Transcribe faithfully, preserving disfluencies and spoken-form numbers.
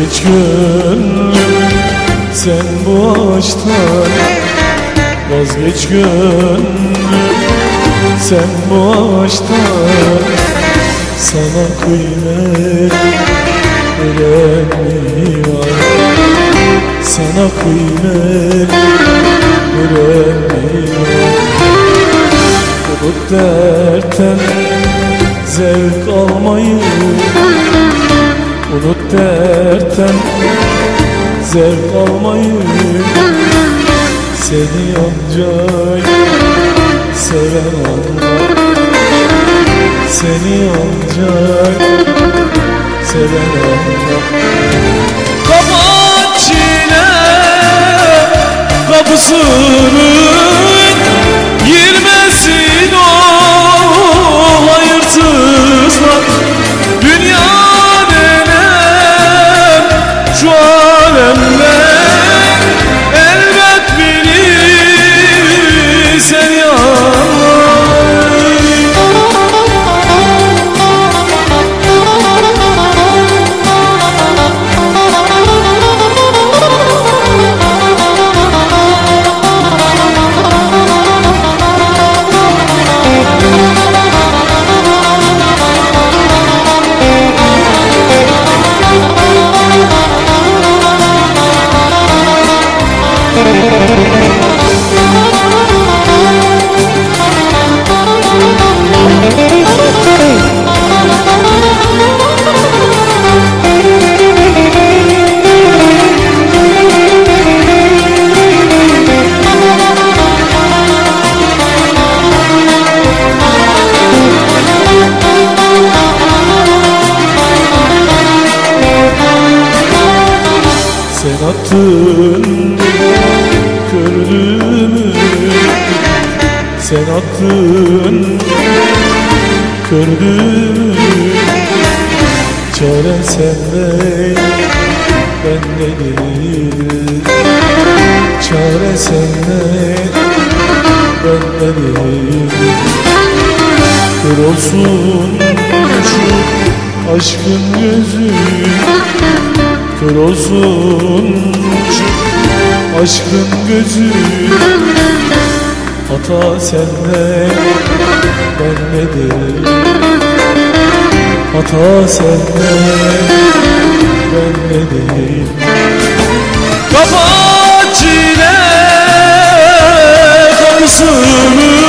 Vazgeç gönlüm sen bu aşktan, vazgeç gönlüm sen bu aşktan. Sana kıymet veren mi var? Sana kıymet veren mi var? Unut dertten zevk almayı, unut dertten zevk almayı. Seni ancak seven anlar, seni ancak seven anlar. Kapat çile kapısını, girmesin o hayırsızlar. Dünya denen şu alemde elbet biri seni anlar. Sen attın kördüğümü, sen attın kördüğümü. Çare sende, bende değil. Çare sende, bende değil. Kör olsun şu aşkın gözü, kör olsun şu aşkın gözü. Hata sende, bende değil. Hata sende, bende değil. Kapat çile kapısını,